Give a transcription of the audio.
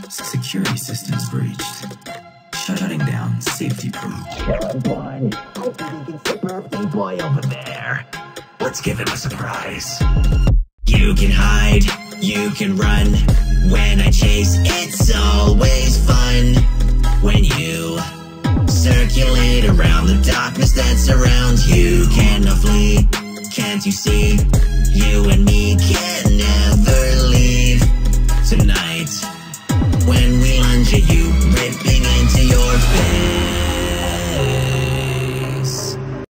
Security systems breached. Shutting down safety proof. Boy, I think he can see birthday boy over there. Let's give him a surprise. You can hide, you can run. When I chase, it's always fun. When you circulate around the darkness that's around you, cannot flee, can't you see? You and me can never